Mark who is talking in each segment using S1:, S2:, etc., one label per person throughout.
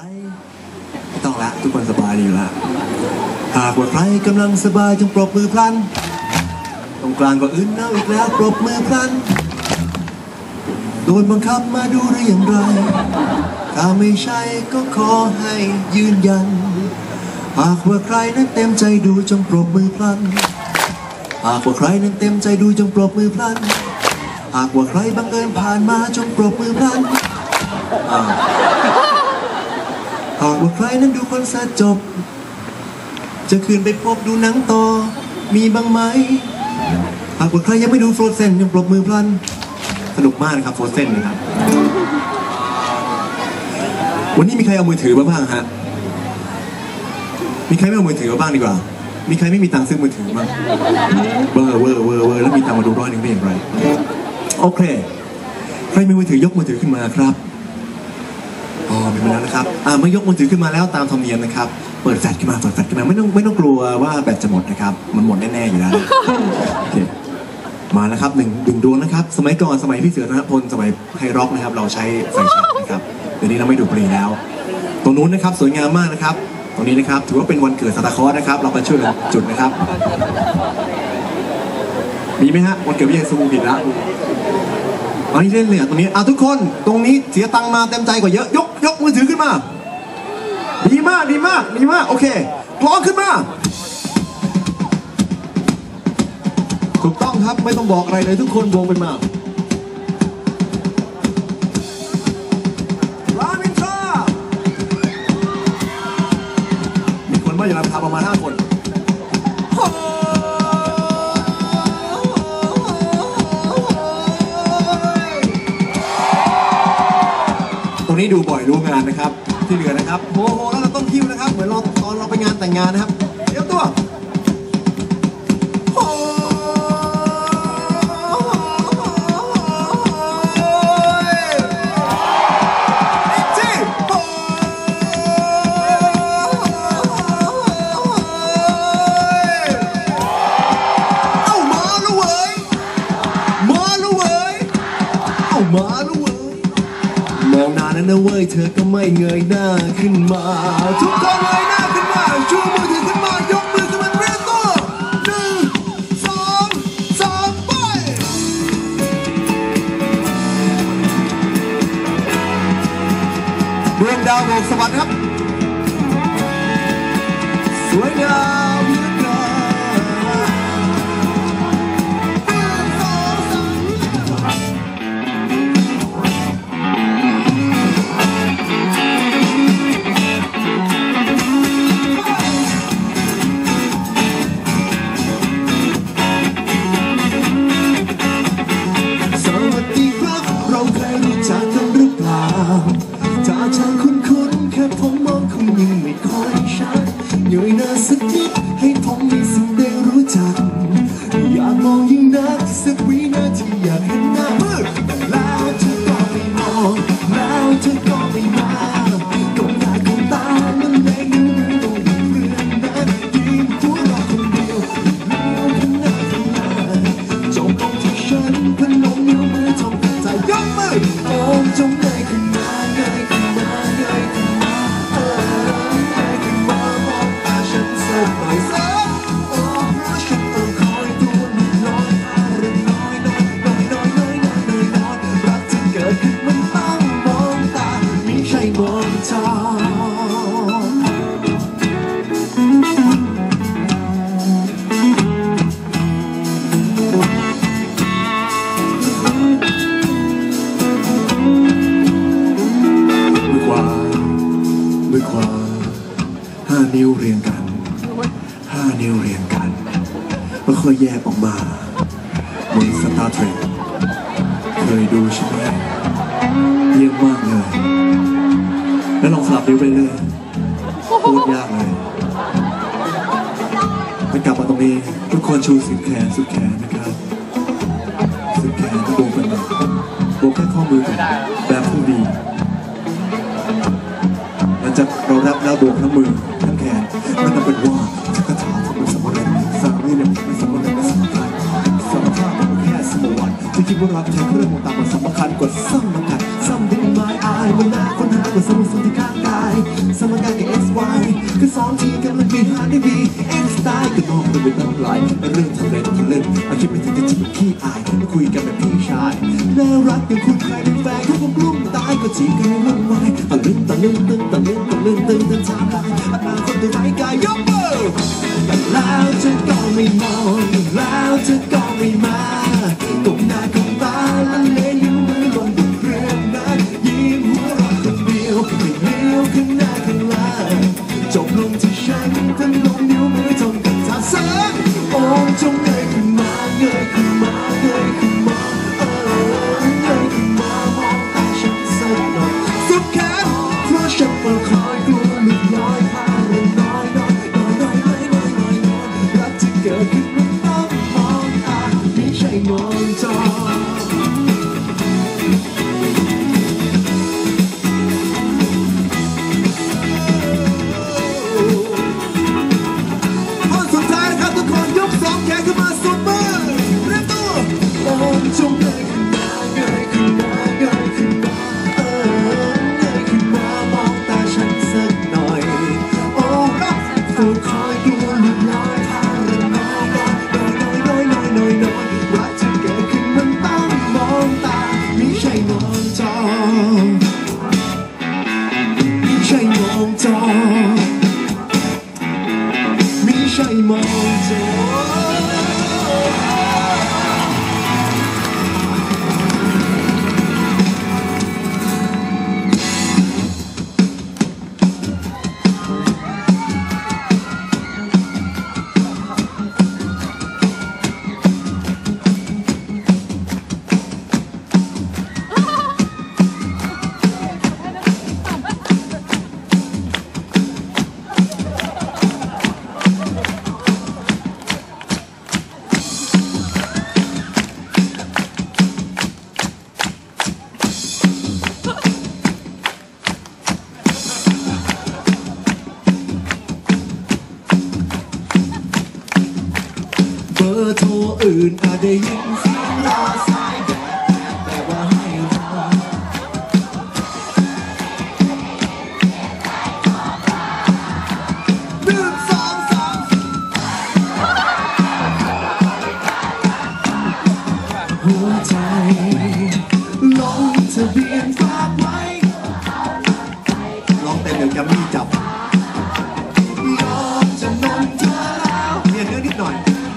S1: ไม่ต้องละทุกคนสบายดีอยู่ละหากว่าใครกำลังสบายจงปรบมือพลันตรงกลางก็อื่นเอาอีกแล้วปรบมือพลันโดนบังคับมาดูหรืออย่างไรถ้าไม่ใช่ก็ขอให้ยืนยันหากว่าใครนั้นเต็มใจดูจงปรบมือพลันหากว่าใครนั้นเต็มใจดูจงปรบมือพลันหากว่าใครบังเอิญผ่านมาจงปรบมือพลันหากว่าใครนั้นดูคอนเสิร์ตจบจะคืนไปพบดูหนังต่อมีบ้างไหมหากว่าใครยังไม่ดูโฟร์เซนยังปรบมือพลันสนุกมากนะครับโฟร์เซนนะครับวันนี้มีใครเอามือถือมาบ้างฮะมีใครไม่เอามือถือมาบ้างดีกว่ามีใครไม่มีตังค์ซื้อมือถือบ้างเวอร์แล้วมีตังค์มาดู100ได้อย่างไรโอเคใครมีมือถือยกมือถือขึ้นมาครับมีมาแล้วนะครับเมื่อยกมือถือขึ้นมาแล้วตามธรรมเนียมนะครับเปิดแฟลชขึ้นมาไม่ต้องกลัวว่าแบตจะหมดนะครับมันหมดแน่ๆอยู่แล้วโอเคมาแล้วครับหนึ่งดวงนะครับสมัยก่อนสมัยพี่เสือธนพลสมัยไฮร็อกนะครับเราใช้ไฟแช็กนะครับเดี๋ยวนี้เราไม่ดูดบุหรี่แล้วตรงนู้นนะครับสวยงามมากนะครับตรงนี้นะครับถือว่าเป็นวันเกิดซานตาคลอสนะครับเราไปช่วยกันจุดนะครับมีไหมฮะวันเกิดพี่เยซูผิดละอันนี้เล่นเลยตรงนี้ทุกคนตรงนี้เสียตังมาเต็มใจกว่าเยอะยกมือถือขึ้นมาดีมากโอเคพร้อมขึ้นมาถูกต้องครับไม่ต้องบอกอะไรเลยทุกคนวงเป็นมาลามินทรามีคนว่าอย่ารับทำประมาณ5 คนตรงนี้ดูบ่อยรู้งานนะครับที่เหลือนะครับโหแล้วเราต้องคิวนะครับเหมือนตอนเราไปงานแต่งงานนะครับเตรียมตัวมองหน้านั้นนะเว้ยเธอก็ไม่เงยหน้าขึ้นมาทุกคนเงยหน้าขึ้นมาชูมือถือขึ้นมายกมือขึ้นมาเรียกตัว1 2 3ไปดวงดาวโบกสวรรค์ครับสวยงามเหลือเกินถ้าฉันคุ้นแค่ผมมองคุณยังไม่ค่อยชัดเงยหน้าสักนิดให้ผมมีสิ่งได้รู้จักอยากมองยิ่งนักสักวินาทีอยากเห็นหน้ามืดแต่แล้วเธอก็ไม่มองแล้วเธอก็ไม่มาก้มหน้าก้มตามันเล็งดูตัวเพื่อนนั้นยิ้มหัวเราะคนเดียวเลี้ยวข้างหน้าจงมองที่ฉันพนมนิ้วมือทำใจยกมือโอ้จงเงยขึ้นมาเงยขึ้นมาเงยขึ้นมาเงยขึ้นมามองตาฉันสักหน่อยสักโอ้เพราะฉันต้องคอยตัวนิดน้อยเรื่องน้อยรักที่เกิดขึ้นมันต้องมองตาไม่ใช่มองจอมือขวา5 นิ้วเรียงกัน5 นิ้วเรียงกันแล้วค่อยแยกออกมาเหมือนสตาร์เทรคเคยดูใช่ไหมเยี่ยมมากเลยแล้วลองสลับนิ้วไปเลยโคตรยากเลยไปกลับมาตรงนี้ทุกคนชูสุดแขนนะครับสุดแขนโบกกันหน่อยโบกแค่ข้อมือก่อนแบบผู้ดีเรารับแล้วโบกทั้งมือทั้งแขนมันจะเป็นว่าจะกระถาทำเป็นสมรภูมิสร้างนี่เนี่ยเป็นสมรภูมิสำคัญสำคัญเป็นแค่สมวันที่คิดว่ารักแท้เรื่องของตามมันสำคัญกว่าสำคัญ Something in my eyes ายเมื่อหน้าคนหาก็สมมติสุดที่ข้างกายสมการกับ XY ก็สองทีกันมันมีหาได้ดี X สไตล์ก็มองมันเป็นตั้งหลายเรื่องทะเลเอาคิดไม่ถึงจะจีบขี้อายมาคุยกันแบบพี่ชายน่ารักอย่างคุณใครเป็นแฟนเขาคงรุ่มตายก็จีบกันวุ่นวายตะลึงทางลายอนาคตตัวไร้กายยกมือแต่แล้วเธอก็ไม่มองแล้วเธอก็ไม่มาก้มหน้าก้มตาละเลงนิ้วมือลงบนเครื่องนั้นยิ้มหัวเราะคนเดียวไม่เลี้ยวข้างหน้าข้างหลังจบลงที่ฉันทั้งลงนิ้วมือจนกับท่าเสือโอ้จงเงยขึ้นมาเงยขึ้นมาเงยขึ้นมาเงยขึ้นมามองตาฉันสักหน่อยสุดแขนเพราะฉันเฝ้าคอยกลัวหลุดลอยพาเรื่องน้อยรักที่เกิดขึ้นมันต้องมองตาไม่ใช่มองจอจงเงยขึ้นมาเงยขึ้นมาเงยขึ้นมาเงยขึ้นมามองตาฉันสักหน่อยโอ้รักเฝ้าคอยกลัวหลุดลอยพาเรื่องน้อยรักที่เกิดขึ้นมันต้องมองตาไม่ใช่มองจอไม่ใช่มองจอไม่ใช่มองจอเบอร์โทรอื่นอาจได้ยินเสียงรอสายแต่ว่าให้รอหัวใจลงทะเบียนฝากไว้ร้องเต็มเดี๋ยวจะมีจับยอมจะนอนเธอแล้วเรียนเรื่องนิดหน่อย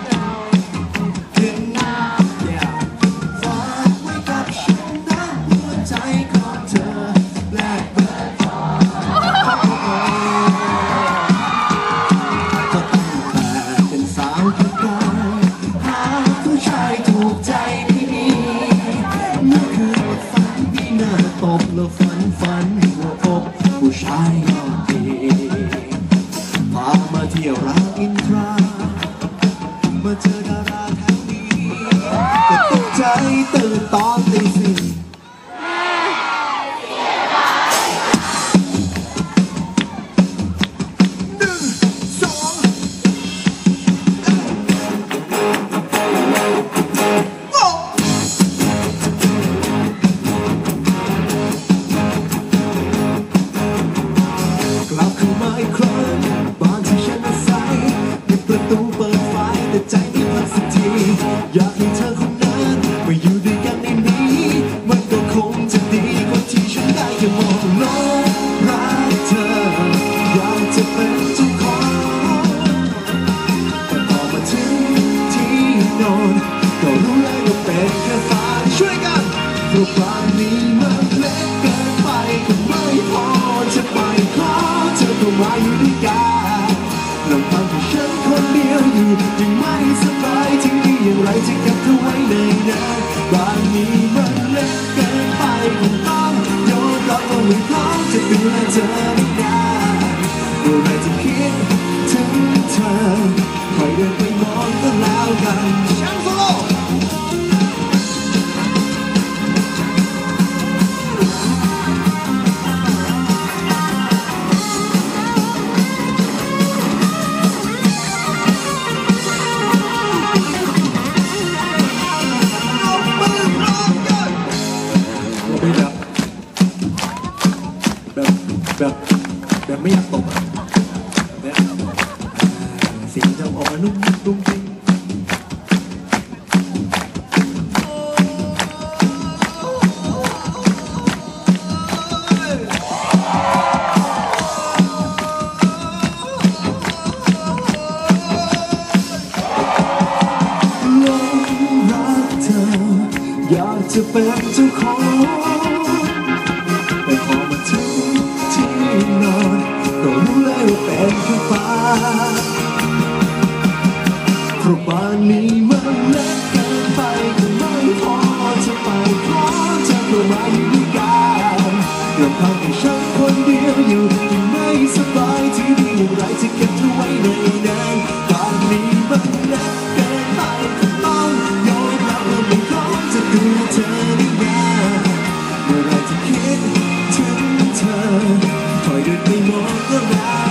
S1: ฝันหัวอกผู้ชายยอดดีพามาเที่ยวรามอินทรามาเจอดาราแถวนี้ก็ตกใจตื่นตอนตีสี่อยากให้เธอคนนั้นมาอยู่ด้วยกันในนี้มันก็คงจะดีกว่าที่ฉันได้แค่มองโลกรักเธออยากจะเป็นเจ้าของแต่พอมาถึงที่นอนก็รู้แล้วว่าเป็นแค่ฝันช่วยกันเพราะบ้านนี้มันเล็กเกินไปก็ไม่พอจะไปขอเธอเข้ามาอยู่ด้วยกันลำพังแต่ฉันคนเดียวอยู่ยังไม่สบายที่อย่างไรจะเก็บเธอไว้ในนั้นบ้านนี้มันเล็กเกินไปคงต้องยอมรับว่าไม่พร้อมจะดูแลเธอได้นานเมื่อไรจะคิดถึงเธอคอยเดินไปมองก็แล้วกันช่างโซโล่แบบไม่อยากตบเนี่ยเสียงจะออกมานุ่มนุ่มจริงอยากจะเป็นเจ้าของแต่พอมาถึงที่นอนก็รู้เลยว่าเป็นแค่ฟ้าเพราะบ้านนี้มันเล็กเกินไปก็ไม่พอจะไปขอเธอเข้ามาอยู่ด้วยกันลำพังแต่ฉันคนเดียวอยู่ที่ไม่สบายที่นี่อย่างไรจะเก็บเธอไว้ในนั้นบ้านนี้มันเล็กเกินไปก็ต้องยอมรับว่าไม่ขอจะดูเธอได้นานเมื่อไรจะคิดถึงเธอคอยเดินไปมองก็ได้